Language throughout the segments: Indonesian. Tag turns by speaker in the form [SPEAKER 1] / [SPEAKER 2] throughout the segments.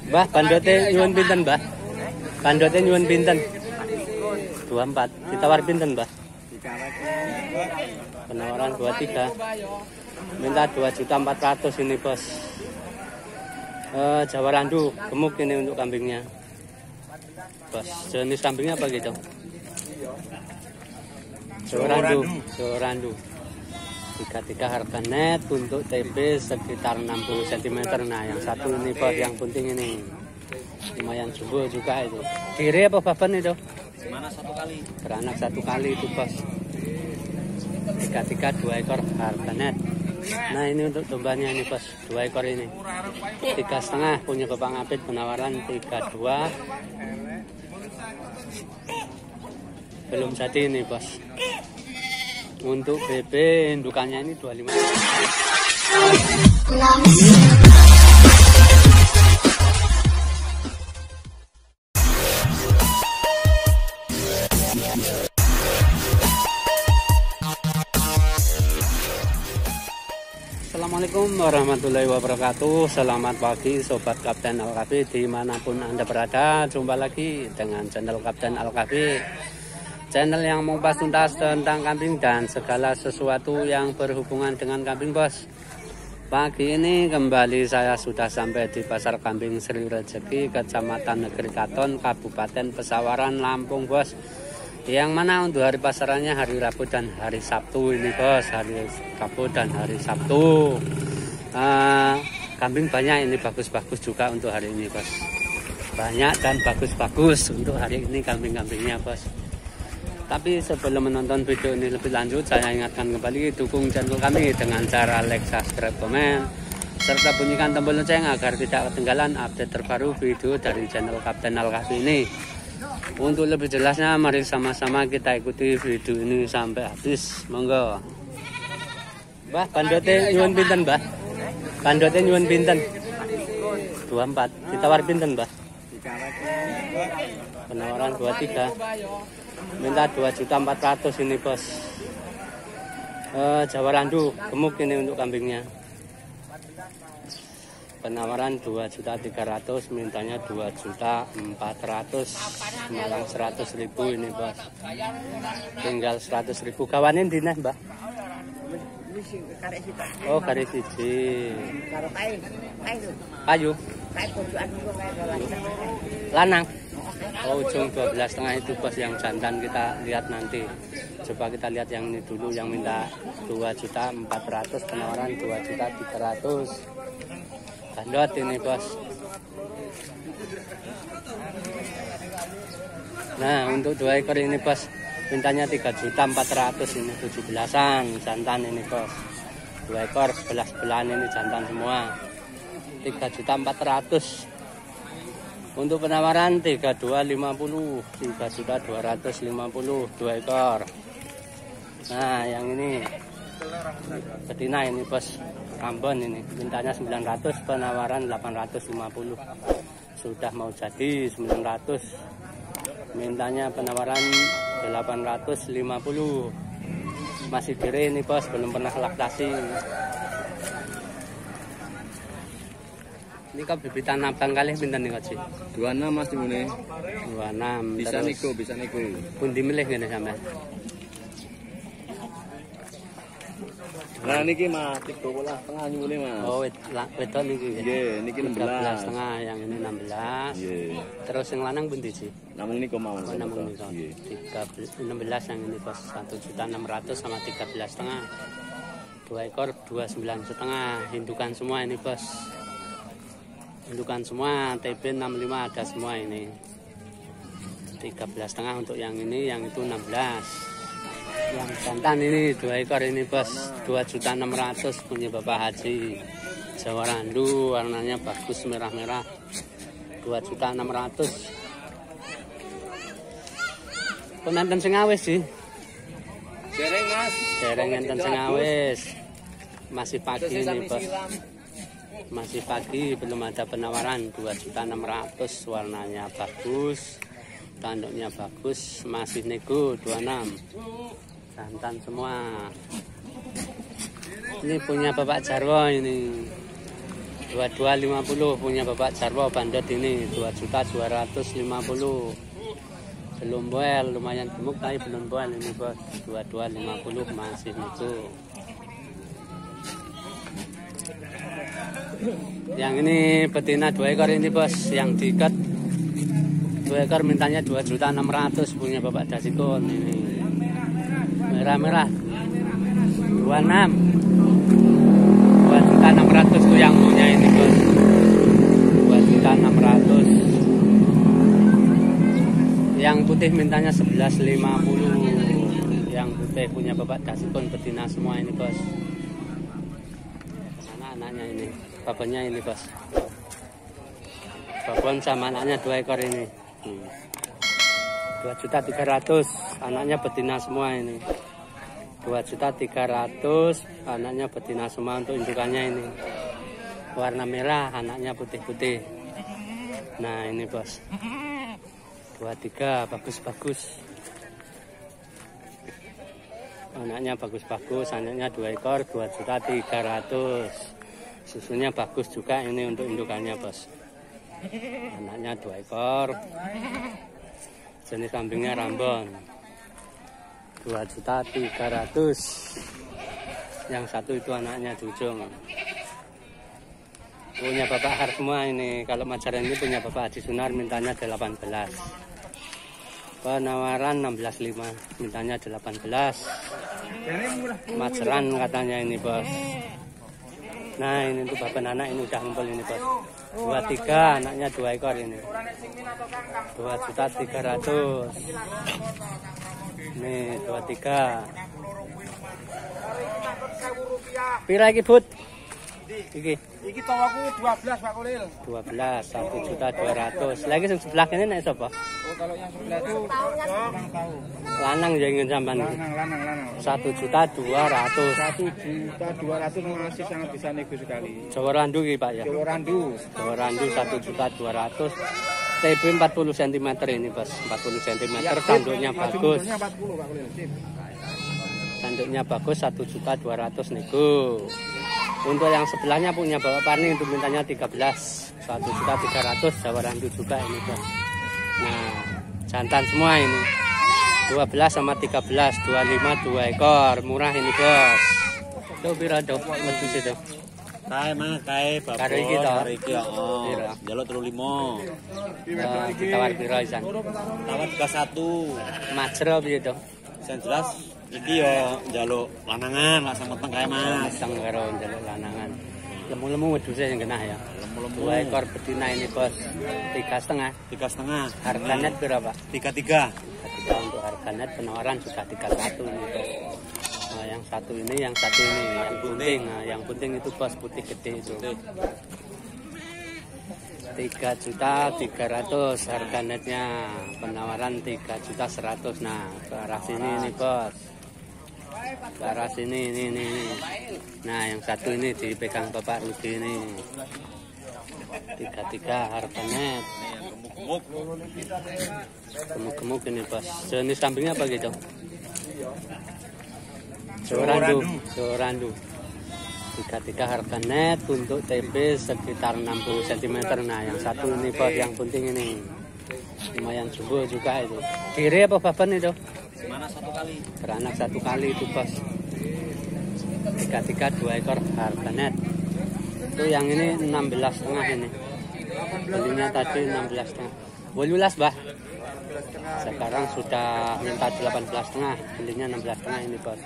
[SPEAKER 1] Mbah, bandote nyuwun pinten, Mbah? Bandote nyuwun pinten? 24. Ditawar pinten, Mbah? Penawaran 23. Minta 2.400.000 ini, Bos. Jawa Randu, gemuk ini untuk kambingnya. Bos, jenis kambingnya apa gitu? Jawa Randu. 33 harga net untuk TB sekitar 60 cm. Nah, yang satu ini Bos, yang penting ini. Lumayan jumbo juga itu. Kiri apa baban itu?
[SPEAKER 2] Mana satu kali?
[SPEAKER 1] Beranak satu kali itu, Bos. 33 2 ekor harga net. Nah, ini untuk dombanya ini, Bos. 2 ekor ini. 3,5 punya Bapak Ngapit, penawaran 32. Belum jadi ini, Bos. Untuk BB indukannya ini 25. Assalamualaikum warahmatullahi wabarakatuh. Selamat pagi Sobat Kapten Alkafi dimanapun Anda berada. Jumpa lagi dengan channel Kapten Alkafi, channel yang mengupas tuntas tentang kambing dan segala sesuatu yang berhubungan dengan kambing, Bos. Pagi ini kembali saya sudah sampai di Pasar Kambing Sri Rezeki, Kecamatan Negeri Katon, Kabupaten Pesawaran, Lampung, Bos. Yang mana untuk hari pasarannya hari Rabu dan hari Sabtu ini, Bos. Hari Rabu dan hari Sabtu. Kambing banyak ini, bagus-bagus juga untuk hari ini, Bos. Banyak dan bagus-bagus untuk hari ini kambing-kambingnya, Bos. Tapi sebelum menonton video ini lebih lanjut, saya ingatkan kembali dukung channel kami dengan cara like, subscribe, komen, serta bunyikan tombol lonceng agar tidak ketinggalan update terbaru video dari channel Kapten Alkafi ini. Untuk lebih jelasnya, mari sama-sama kita ikuti video ini sampai habis. Monggo. Mbah, bandote nyuwun pinten, Mbah? Bandote nyuwun pinten? 24. Ditawar pinten, Mbah? Penawaran 23. Minta 2.400.000 ini, Bos. Jawa Randu, gemuk ini untuk kambingnya. Penawaran 2.300.000, mintanya 2.400.000, malang 100.000 ini, Bos. Tinggal 100.000. Kawanin dina, Mbah? Oh, kari siji. Kayu. Lanang. Oh, ujung 12,5 itu, Bos, yang jantan kita lihat nanti. Coba kita lihat yang ini dulu, yang minta 2.400.000, penawaran 2.300.000. Bandot ini, Bos. Nah, untuk 2 ekor ini, Bos, mintanya 3.400.000 ini, 17-an jantan ini, Bos. 2 ekor sebelah-sebelahan ini jantan semua. 3.400.000. Untuk penawaran 3250, 3.250 2 ekor. Nah, yang ini betina ini, Bos. Ambon ini mintanya 900, penawaran 850. Sudah mau jadi 900, mintanya penawaran 850. Masih kiri ini, Bos, belum pernah laktasi. Ini kok bibitan abang kali pinten nih, Kak?
[SPEAKER 2] 26 Mas dimune.
[SPEAKER 1] 26.
[SPEAKER 2] Bisa nego, bisa nego.
[SPEAKER 1] Pundi milih ngene sampean?
[SPEAKER 2] Nah niki Mas, 13,5 nyule, Mas.
[SPEAKER 1] Oh, wedok niki.
[SPEAKER 2] Nggih, niki
[SPEAKER 1] 13,5, yang ini 16.
[SPEAKER 2] Nggih.
[SPEAKER 1] Terus yang lanang pundi sih?
[SPEAKER 2] Namung niku mawon.
[SPEAKER 1] Oh, namung niku. 16 yang ini, Bos. 1.600.000 sama 13,5. 2 ekor 29,5. Indukan semua ini, Bos. Indukan semua, TB 65 ada semua ini. 13,5 untuk yang ini, yang itu 16. Yang jantan ini 2 ekor ini, Bos. 2.600.000 punya Bapak Haji. Jawa Randu, warnanya bagus, merah-merah. 2.600.000. Penanten sing awis sih.
[SPEAKER 2] Dereng, Mas.
[SPEAKER 1] Dereng enten sing awis. Masih pagi ini, Bos. Masih pagi, belum ada penawaran. 2.600.000, warnanya bagus, tanduknya bagus, masih nego 26. Jantan semua. Ini punya Bapak Jarwo ini. 2250 punya Bapak Jarwo bandot ini 2.250.000. Belum boel, lumayan gemuk tapi belum boel ini bos. 2250 masih itu. Yang ini betina 2 ekor ini bos, yang diikat 2 ekor mintanya 2.600.000 punya Bapak Dasikun ini. Merah-merah 26. 2.600.000 tuh yang punya ini bos. 2.600.000. Yang putih mintanya 11.50. Yang putih punya Bapak Dasikun betina semua ini bos. Anak-anaknya ini, babonnya ini bos. Babon sama anaknya 2 ekor ini. 2.300.000. Anaknya betina semua ini. 2.300.000. Anaknya betina semua untuk indukannya ini. Warna merah, anaknya putih-putih. Nah ini bos. 23 bagus-bagus. Anaknya bagus-bagus, anaknya 2 ekor 2.300.000. Susunya bagus juga ini untuk indukannya bos. Anaknya 2 ekor. Jenis kambingnya Rambon. 2.300.000. Yang satu itu anaknya Jujung. Punya Bapak Har semua ini. Kalau Majaran ini punya Bapak Haji Sunar mintanya 18. Penawaran 16.5, mintanya 18. Majaran katanya ini bos. Nah ini untuk bapak anak ini udah ngumpul ini bos. 23, anaknya 2 ekor ini. 2.300.000. Nih 23. Pira iki Bud? Iki
[SPEAKER 3] tawaku 12 Pak Kolil.
[SPEAKER 1] 12, 1.200.000. Lagi yang sebelah ini naik sapa?
[SPEAKER 3] Oh kalau yang sebelah itu kurang tahu.
[SPEAKER 1] Lanang jangan sampean iki.
[SPEAKER 3] Lanang.
[SPEAKER 1] 1.200.000.
[SPEAKER 3] 1.200.000 masih sangat bisa nego sekali.
[SPEAKER 1] Jawa Randu iki Pak ya.
[SPEAKER 3] Jawa Randu
[SPEAKER 1] 1.200.000. TB 40 cm ini bos. 40 cm tanduknya bagus.
[SPEAKER 3] Tanduknya 40 Pak Kolil. Sip.
[SPEAKER 1] Tanduknya bagus 1.200.000 nego. Untuk yang sebelahnya punya Bapak Parni untuk mintanya 13. 1.300.000 Jawa Randu juga ini bos. Nah jantan semua ini 12 sama 13 25 2 ekor murah ini bos. Tuh pira tuh wedhus itu.
[SPEAKER 2] Kae mah kae babon.
[SPEAKER 1] Karo iki to.
[SPEAKER 2] Karo iki heeh. Jaluk 35.
[SPEAKER 1] Ditawar pira isan?
[SPEAKER 2] Tawar 21.
[SPEAKER 1] Majro piye to?
[SPEAKER 2] Sing jelas iki yo njaluk lanangan lah sama teng kae Mas.
[SPEAKER 1] Sang karo njaluk lanangan. Lemu-lemu wedhuse sing genah ya.
[SPEAKER 2] Lemu-lemu.
[SPEAKER 1] 2 ekor betina ini bos. 3,5.
[SPEAKER 2] 3,5.
[SPEAKER 1] Harga net berapa?
[SPEAKER 2] 33.
[SPEAKER 1] Ketika untuk harga net penawaran juga 31 ini bos. Nah, yang satu ini, yang satu ini, yang penting. Nah, yang penting itu bos putih gede itu. 3.300.000 harga netnya, penawaran 3.100.000. Nah ke arah sini ini bos, ke arah sini ini. Nah yang satu ini dipegang Bapak Rudi ini 33 harga net. Gemuk-gemuk ini bos. Jenis kambingnya apa gitu? Jawa Randu 33 harga net. Untuk TB sekitar 60 cm. Nah yang satu ini bos, yang penting ini lumayan jumbo juga itu. Kiri apa baban itu?
[SPEAKER 2] Mana 1 kali?
[SPEAKER 1] Beranak 1 kali itu bos. 33 2 ekor harga net. Itu yang ini 16,5 ini. Belinya tadi 16,5. 18 bah. Sekarang sudah minta 18,5. Belinya 16,5 ini bos.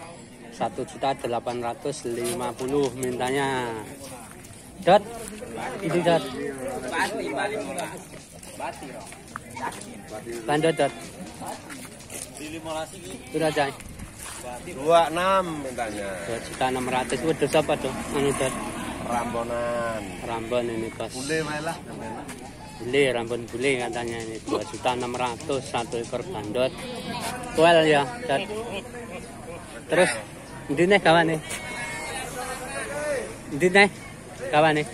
[SPEAKER 1] 1.850.000 mintanya. Dot. Ini dot. Bandot dot. Sudah jai.
[SPEAKER 2] 26 mintanya.
[SPEAKER 1] 2.600.000 wedhus apa tuh? Anu dot.
[SPEAKER 2] Rambonan.
[SPEAKER 1] Rambon ini bos.
[SPEAKER 2] Bule wae lah.
[SPEAKER 1] Bule, rambon bule katanya ini 2.600.000 1 ekor bandot. Tuel ya, dot. Terus ndi nih kawan nih? Ndi nih kawan nih?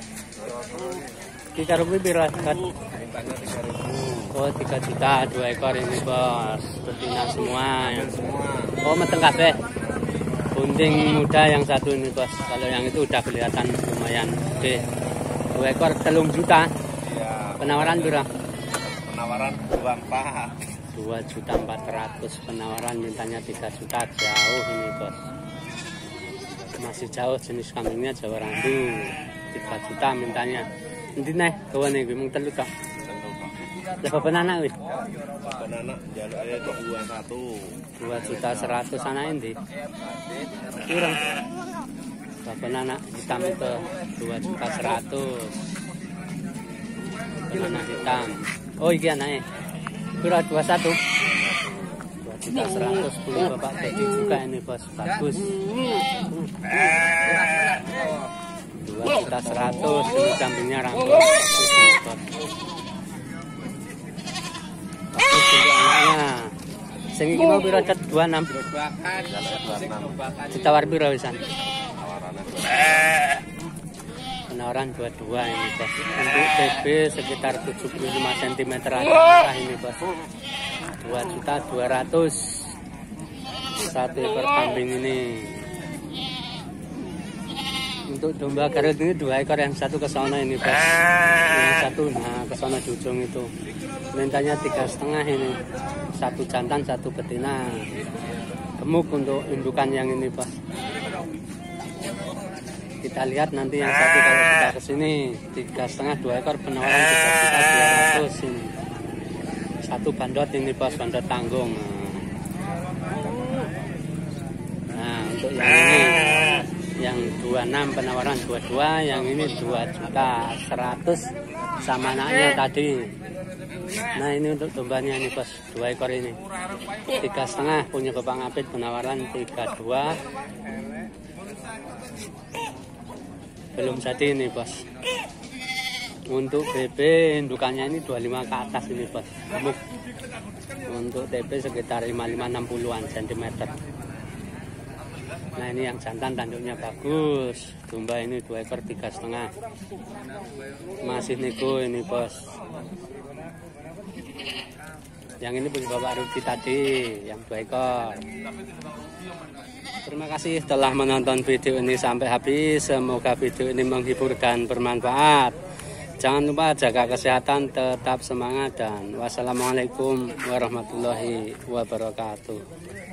[SPEAKER 1] Kita rugi pira dot? Oh 3 juta 2 ekor ini bos. Betina semua. Oh meteng kabeh. bunting muda yang satu ini bos. Kalau yang itu udah kelihatan lumayan gede. 2 ekor 3 juta.
[SPEAKER 2] Iya.
[SPEAKER 1] Penawaran berapa?
[SPEAKER 2] Penawaran 24.
[SPEAKER 1] 2.400.000 penawaran, mintanya 3 juta. Jauh ini bos, masih jauh. Jenis kambingnya Jawa Randu. 3 juta mintanya. Nanti nih kawan nih mung telu kok. Berapa penanak wih?
[SPEAKER 2] Penanak jaluknya
[SPEAKER 1] 2.100.000 anak ini. Kurang. Berapa penanak hitam itu 2.100.000. Penanak hitam. Oh iki anaknya. Kira 21. 2.100.000 punya bapak Teddy juga ini bos, bagus. 2.100.000 ini kambingnya rambut. Bagus juga anaknya. Sing iki mau pira cet 26. Ditawar pira wisan? Penawaran 22 ini bos. Untuk TB sekitar 75 cm aja ini bos. 2.200.000 satu ekor kambing ini. Untuk domba garut ini 2 ekor, yang satu ke sana ini bos. Yang satu nah ke sana di ujung itu. Mintanya 3,5 ini. Satu jantan, satu betina. Gemuk untuk indukan yang ini bos. Kita lihat nanti yang satu kalau kita kesini 3,5 2 ekor penawaran 3.200.000 ini. Satu bandot ini bos, bandot tanggung. Nah untuk yang ini yang 26 penawaran 22, yang ini 2.100.000 sama anaknya tadi. Nah ini untuk dombanya ini bos, 2 ekor ini 3,5 punya bapak Ngapit, penawaran 32. Belum jadi ini bos. Untuk BB indukannya ini 25 ke atas ini bos, gemuk. Untuk TB sekitar 55-60an cm. Nah ini yang jantan tanduknya bagus. Domba ini 2 ekor 3,5. Masih nego ini bos. Yang ini punya bapak Ruki tadi, yang 2 ekor. Terima kasih telah menonton video ini sampai habis. Semoga video ini menghibur dan bermanfaat. Jangan lupa jaga kesehatan, tetap semangat, dan wassalamualaikum warahmatullahi wabarakatuh.